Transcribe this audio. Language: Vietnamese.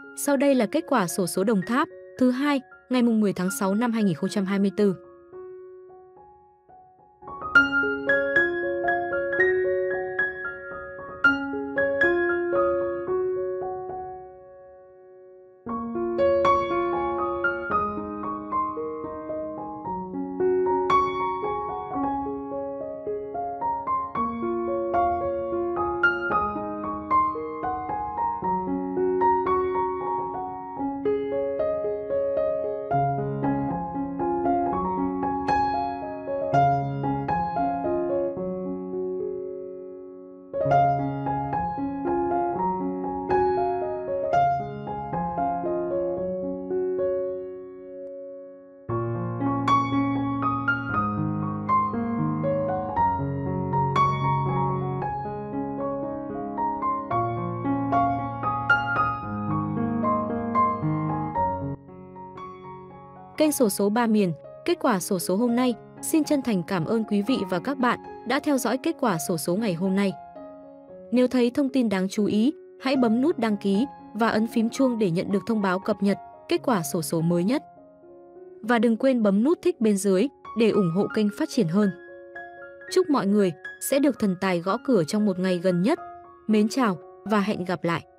Sau đây là kết quả xổ số Đồng Tháp thứ hai ngày 10 tháng 6 năm 2024. Kênh xổ số Ba Miền, kết quả xổ số hôm nay. Xin chân thành cảm ơn quý vị và các bạn đã theo dõi kết quả xổ số ngày hôm nay. Nếu thấy thông tin đáng chú ý, hãy bấm nút đăng ký và ấn phím chuông để nhận được thông báo cập nhật kết quả xổ số mới nhất. Và đừng quên bấm nút thích bên dưới để ủng hộ kênh phát triển hơn. Chúc mọi người sẽ được thần tài gõ cửa trong một ngày gần nhất. Mến chào và hẹn gặp lại!